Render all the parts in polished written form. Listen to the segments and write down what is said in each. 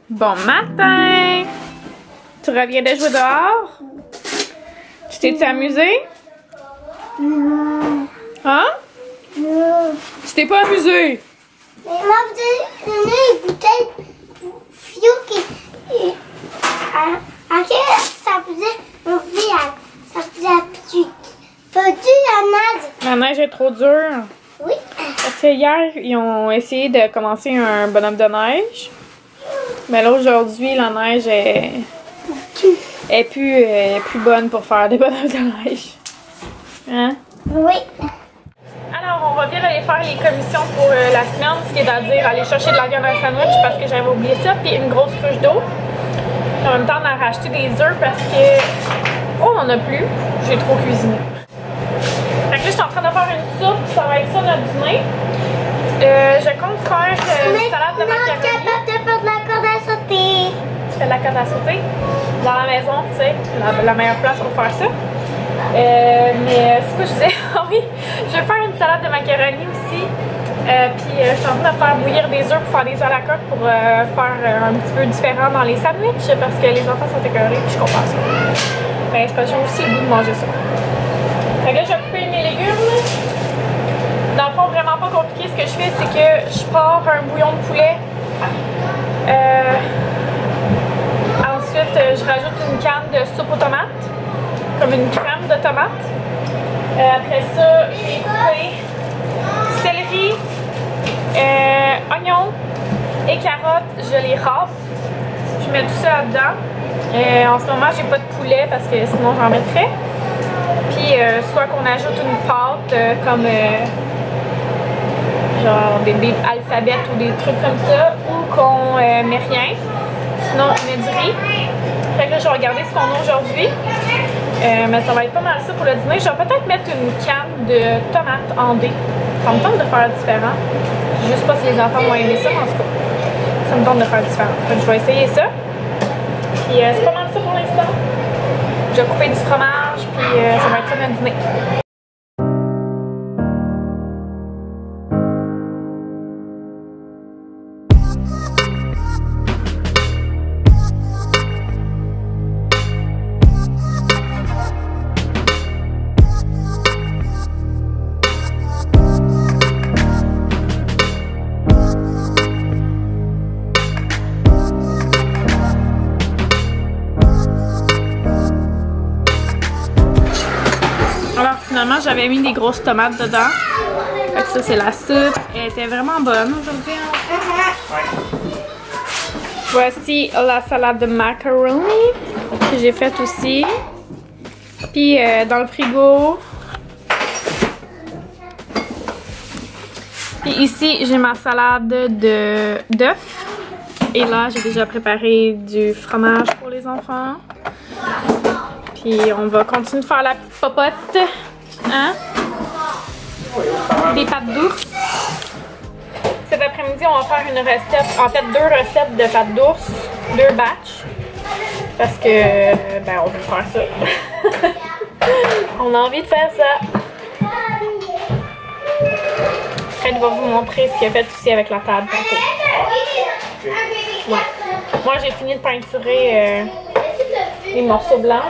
Bon matin! Tu reviens de jouer dehors? Tu t'es-tu amusé? Non. Hein? Non. Tu t'es pas amusé? Mais moi, vous avez une bouteille pour Fio qui... À quel ça faisait... On fait... Ça faisait la petite... Pas dur la neige. La neige est trop dure. Oui. Parce que hier, ils ont essayé de commencer un bonhomme de neige. Mais là, aujourd'hui, la neige est plus bonne pour faire des bonhommes de neige. Hein? Oui. Alors, on revient d'aller faire les commissions pour la semaine, ce qui est à dire aller chercher de la viande à sandwich parce que j'avais oublié ça, puis une grosse cruche d'eau. En même temps, on a racheté des œufs parce que... Oh, on en a plus. J'ai trop cuisiné. Fait que là, je suis en train de faire une soupe, ça va être ça notre dîner. Je compte faire une salade de macaroni. Je suis capable de faire de la corde à sauter. Tu fais de la corde à sauter dans la maison, tu sais, la meilleure place pour faire ça. Mais c'est quoi je disais? Ah oui, je vais faire une salade de macaroni aussi. Puis je suis en train de faire bouillir des œufs pour faire des œufs à la coque pour faire un petit peu différent dans les sandwichs parce que les enfants sont écœurés puis je comprends ça. Ben, c'est parce que j'ai aussi le goût de manger ça. Fait que là, je vais couper mes légumes. Dans le fond, vraiment pas compliqué, ce que je fais, c'est que je pars un bouillon de poulet. Ensuite, je rajoute une canne de soupe aux tomates, comme une crème de tomates. Après ça, j'ai coupé céleri, oignons et carottes. Je les rafle. Je mets tout ça dedans. En ce moment, j'ai pas de poulet parce que sinon j'en mettrais. Puis, soit qu'on ajoute une pâte comme genre des alphabets ou des trucs comme ça, ou qu'on met rien. Sinon, on met du riz. Fait que là, je vais regarder ce qu'on a aujourd'hui. Mais ça va être pas mal ça pour le dîner. Je vais peut-être mettre une canne de tomates en dés. Ça me tente de faire différent. Je sais pas si les enfants vont aimer ça, mais en tout cas, ça me tente de faire différent. Fait que je vais essayer ça. Puis c'est pas mal ça pour l'instant. Je vais couper du fromage, puis ça va être ça notre dîner. Alors finalement, j'avais mis des grosses tomates dedans. Fait que ça, c'est la soupe. Elle était vraiment bonne aujourd'hui. Voici la salade de macaroni que j'ai faite aussi. Puis dans le frigo. Puis ici, j'ai ma salade d'œufs. Et là, j'ai déjà préparé du fromage pour les enfants. Puis on va continuer de faire la petite popote. Hein? Des pâtes d'ours. Cet après-midi, on va faire une recette, en fait 2 recettes de pâtes d'ours, 2 batchs. Parce que, ben, on veut faire ça. On a envie de faire ça. Fred va vous montrer ce qu'il a fait aussi avec la table. Ouais. Moi, j'ai fini de peinturer les morceaux blancs.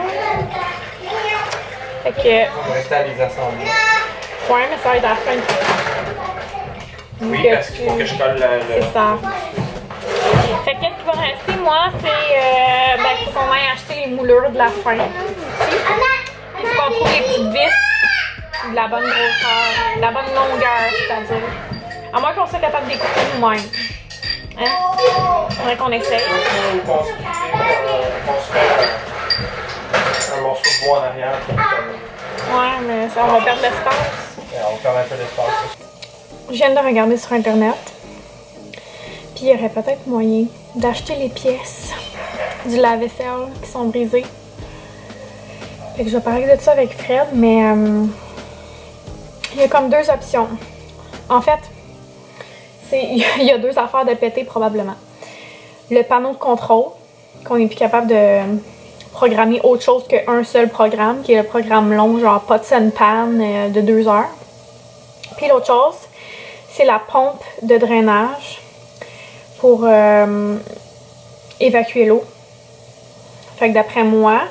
Fait que... On va rester à les assembler. Ouais, mais ça va être à la fin. Oui, parce qu'il faut que je colle le... C'est ça. Fait que qu'est-ce qui va rester, moi, c'est... ben, il faut qu'on aille acheter les moulures de la fin. Ici. Il faut qu'on trouve les petites vis de la bonne grosseur, de la bonne longueur, c'est-à-dire. À moins qu'on soit capable de découper nous-mêmes. Hein? Faudrait qu'on essaye. On se fait un morceau de bois en arrière. Ouais, mais ça, on va perdre l'espace. On va perdre un peu d'espace. Je viens de regarder sur internet. Puis il y aurait peut-être moyen d'acheter les pièces du lave-vaisselle qui sont brisées. Fait que je vais parler de ça avec Fred, mais il y a comme 2 options. En fait, il y a 2 affaires de péter probablement. Le panneau de contrôle, qu'on n'est plus capable de programmer autre chose qu'un seul programme, qui est le programme long, genre pots and pan de 2 heures. Puis l'autre chose, c'est la pompe de drainage pour évacuer l'eau. Fait que d'après moi,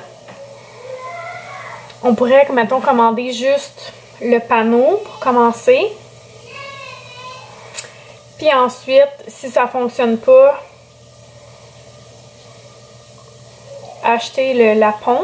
on pourrait, mettons, commander juste le panneau pour commencer. Puis ensuite, si ça fonctionne pas, acheter la pompe.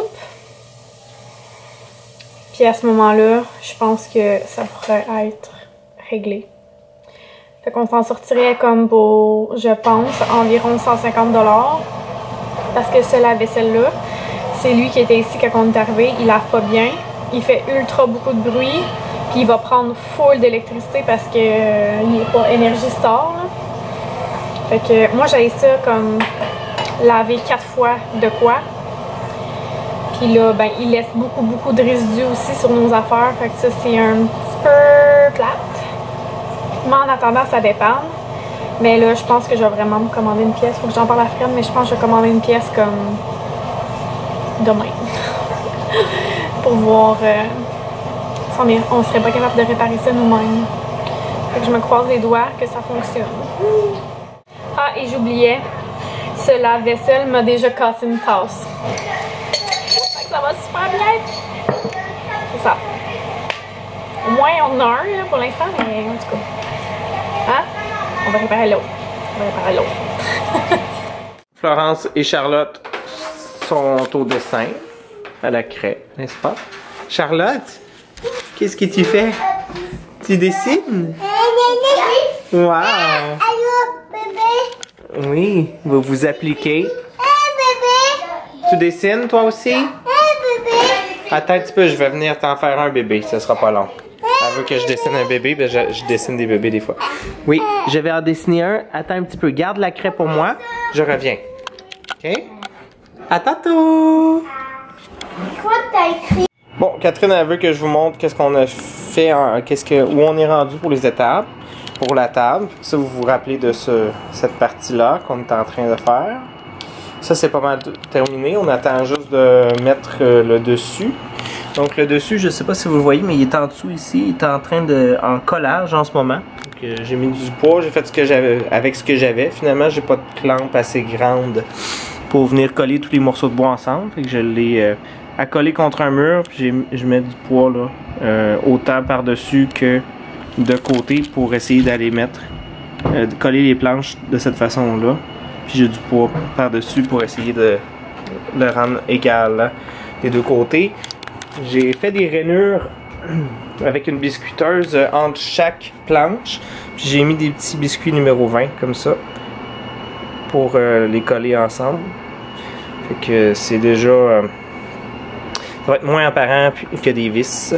Puis à ce moment-là, je pense que ça pourrait être réglé. Fait qu'on s'en sortirait comme pour, je pense, environ 150 $. Parce que ce lave-vaisselle-là, c'est lui qui était ici quand on est arrivé. Il lave pas bien. Il fait ultra beaucoup de bruit. Puis il va prendre full d'électricité parce que il est pas Energy Star. Là. Fait que moi, j'ai ça comme laver 4 fois de quoi. Puis là, ben, il laisse beaucoup de résidus aussi sur nos affaires. Fait que ça, c'est un petit peu plate. Mais en attendant, ça dépend. Mais là, je pense que je vais vraiment me commander une pièce. Faut que j'en parle à Fred, mais je pense que je vais commander une pièce comme demain. Pour voir si on serait pas capable de réparer ça nous-mêmes. Fait que je me croise les doigts que ça fonctionne. Ah, et j'oubliais, ce lave-vaisselle m'a déjà cassé une tasse. Ça va super bien. C'est ça. Au moins, on en a un là, pour l'instant, mais en tout cas. Hein? On va réparer l'autre. On va réparer l'autre. Florence et Charlotte sont au dessin, à la craie, n'est-ce pas? Charlotte, qu'est-ce que tu fais? Tu dessines? Wow! Allô, bébé? Oui, vous vous appliquez. Bébé? Tu dessines toi aussi? Bébé? Attends un petit peu, je vais venir t'en faire un bébé, ça sera pas long. Elle veut que je dessine un bébé, ben je dessine des bébés des fois. Oui, je vais en dessiner un. Attends un petit peu, garde la craie pour moi, je reviens. OK? À tantôt! Quoi t'as écrit? Bon, Catherine, elle veut que je vous montre qu'est-ce qu'on a fait, où on est rendu pour les étapes, pour la table. Ça, vous vous rappelez de cette partie-là qu'on est en train de faire. Ça, c'est pas mal terminé. On attend juste de mettre le dessus. Donc, le dessus, je sais pas si vous le voyez, mais il est en dessous ici. Il est en train en collage en ce moment. Donc, j'ai mis du bois, j'ai fait ce que j'avais avec ce que j'avais. Finalement, j'ai pas de clampe assez grande pour venir coller tous les morceaux de bois ensemble. Fait que je l'ai accolé contre un mur, puis je mets du poids là, autant par-dessus que de côté pour essayer d'aller mettre, de coller les planches de cette façon-là. Puis j'ai du poids par-dessus pour essayer de le rendre égal des deux côtés. J'ai fait des rainures avec une biscuiteuse entre chaque planche. Puis j'ai mis des petits biscuits numéro 20 comme ça pour les coller ensemble. Fait que c'est déjà... ça va être moins apparent que des vis.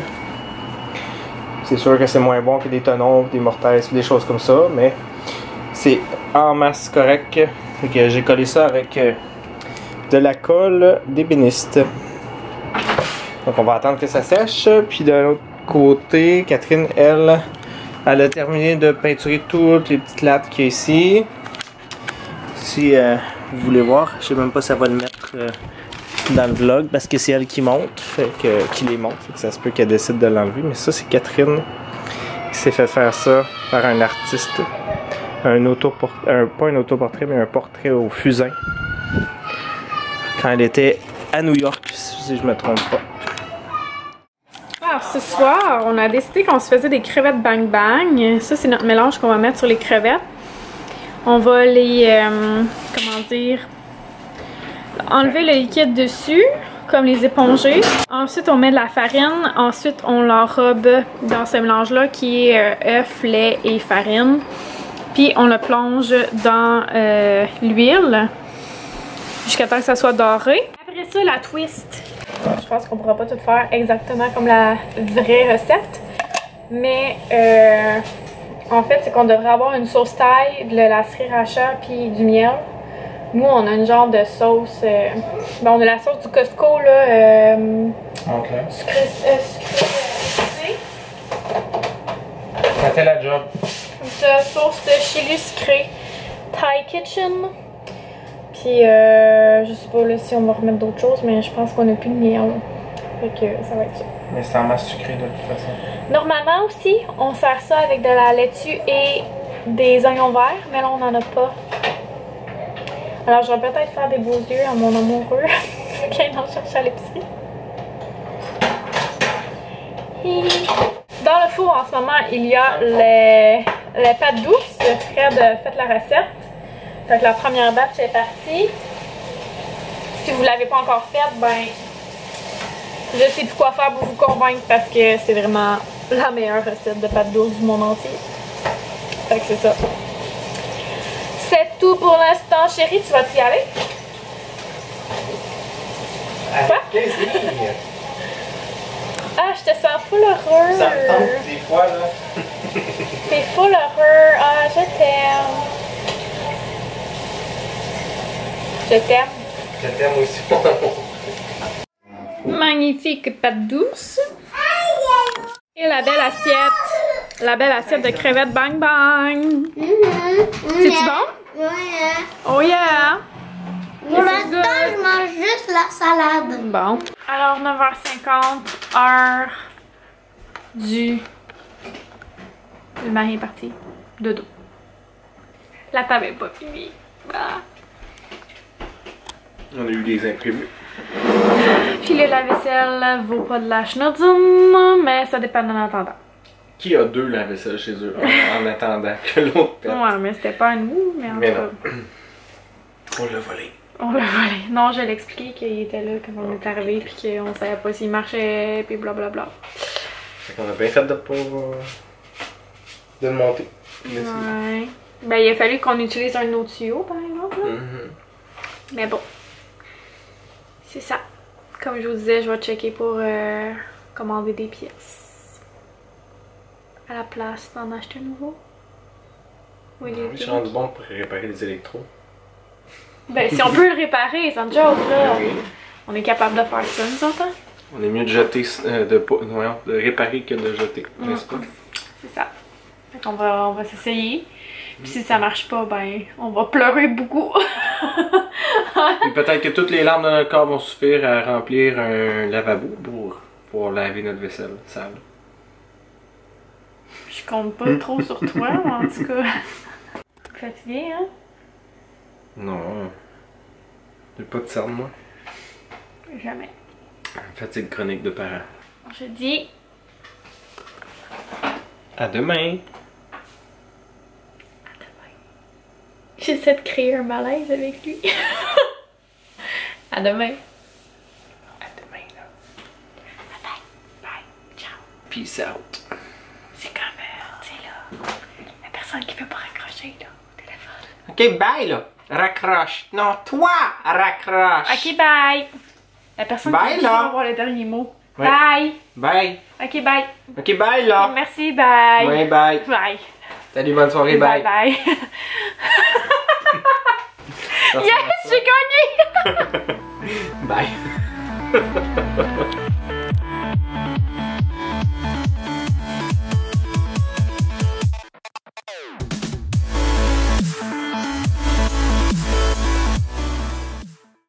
C'est sûr que c'est moins bon que des tenons, des mortaises, des choses comme ça, mais c'est en masse correct. Fait que j'ai collé ça avec de la colle d'ébéniste. Donc on va attendre que ça sèche. Puis d'un autre côté, Catherine, elle a terminé de peinturer toutes les petites lattes qu'il y a ici. Si vous voulez voir, je sais même pas si ça va le mettre dans le vlog parce que c'est elle qui monte, qui les monte. Fait que ça se peut qu'elle décide de l'enlever. Mais ça, c'est Catherine qui s'est fait faire ça par un artiste. Pas un autoportrait, mais un portrait au fusain. Quand elle était à New York, si je me trompe pas. Alors ce soir, on a décidé qu'on se faisait des crevettes bang bang. Ça, c'est notre mélange qu'on va mettre sur les crevettes. On va les, comment dire, enlever le liquide dessus, comme les éponger. Ensuite, on met de la farine. Ensuite, on l'enrobe dans ce mélange-là qui est œuf, lait et farine. Puis, on le plonge dans l'huile jusqu'à temps que ça soit doré. Après ça, la twist. Je pense qu'on pourra pas tout faire exactement comme la vraie recette. Mais en fait, c'est qu'on devrait avoir une sauce thaï, de la sriracha puis du miel. Nous, on a une genre de sauce. Ben, on a la sauce du Costco, là. Sucrée. Ça fait la job. Comme ça, sauce de chili sucré. Thai Kitchen. Puis, je sais pas là, si on va remettre d'autres choses, mais je pense qu'on a plus de miel. Fait que ça va être ça. Mais c'est en masse sucrée de toute façon. Normalement aussi, on sert ça avec de la laitue et des oignons verts, mais là, on n'en a pas. Alors, je vais peut-être faire des beaux yeux à mon amoureux qui vient d'en chercher à l'épicerie. Dans le four, en ce moment, il y a les pâtes douces. Fred a fait la recette. Donc, la première batch est partie. Si vous ne l'avez pas encore faite, ben, je sais plus quoi faire pour vous convaincre parce que c'est vraiment la meilleure recette de pâtes douces du monde entier. Fait que c'est ça. C'est tout pour l'instant, chérie. Tu vas-tu y aller? Quoi? Ah, je te sens full heureux. Ça me tente des fois, là. T'es full heureux. Ah, je t'aime. Je t'aime. Je t'aime aussi, mon amour. Magnifique pâte douce. Et la belle assiette. La belle assiette de crevettes Bang Bang. C'est-tu bon? Ouais. Oh yeah! Pour l'instant, je mange juste la salade. Bon. Alors, 9h50, heure du... Le mari est parti. Dodo. La table est pas finie. Ah. On a eu des imprévus. Puis le lave-vaisselle vaut pas de la schnozzum, mais ça dépend en attendant. Qui a 2 lave-vaisselle chez eux en attendant que l'autre pète? Ouais, mais c'était pas à nous, mais en Mais tout non. cas. On l'a volé. On l'a volé. Non, je l'ai expliqué qu'il était là quand on est arrivé, puis qu'on savait pas s'il marchait, puis blablabla. Fait qu'on a bien fait de pas... de le monter. Ouais. Ben, il a fallu qu'on utilise un autre tuyau, par exemple. Là. Mais bon. C'est ça. Comme je vous disais, je vais checker pour commander des pièces. À la place d'en acheter un nouveau. Oui, Oui, je suis rendu bon pour réparer les électros. Ben, si on peut le réparer, c'est un joke, là. On est capable de faire ça, nous autres, hein? On est mieux de jeter, de réparer que de jeter, n'est-ce pas? C'est ça. Fait qu'on on va s'essayer. Puis si ça marche pas, ben, on va pleurer beaucoup. Puis peut-être que toutes les larmes de notre corps vont suffire à remplir un lavabo pour pouvoir laver notre vaisselle sale. Je compte pas trop sur toi, en tout cas. T'es fatigué, hein? Non. J'ai pas de cernes, moi. Jamais. Fatigue chronique de parents. Je dis À demain! j'essaie de créer un malaise avec lui. À demain. À demain, là. Bye. Bye. Ciao. Peace out. C'est comme, tu sais, là, la personne qui veut pas raccrocher, là, au téléphone. Ok, bye, là. Raccroche. Non, toi, raccroche. Ok, bye. La personne Bye, qui là. va avoir le dernier mot. Ouais. Bye. Bye. Ok, bye. Ok, bye, là. Merci, bye. Ouais, bye. Bye. Salut, bonne soirée, bye. Bye. Yes, j'ai gagné. Bye.